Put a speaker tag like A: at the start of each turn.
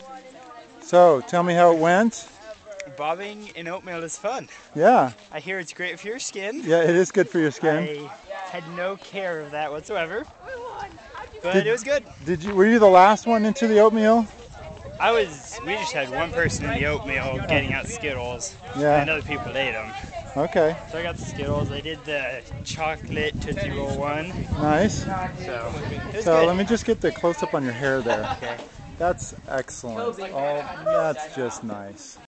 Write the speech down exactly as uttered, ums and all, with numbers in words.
A: So, tell me how it went.
B: Bobbing in oatmeal is fun.
A: Yeah.
B: I hear it's great for your skin.
A: Yeah, it is good for your skin.
B: I had no care of that whatsoever, but
A: did,
B: it was good.
A: Did you? Were you the last one into the oatmeal?
B: I was. We just had one person in the oatmeal getting out Skittles.
A: Yeah.
B: And other people ate them.
A: Okay.
B: So I got the Skittles. I did the chocolate Tootsie Roll one.
A: Nice.
B: So, it was
A: so
B: good.
A: let me just get the close up on your hair there.
B: Okay.
A: That's excellent. Oh, that's just nice.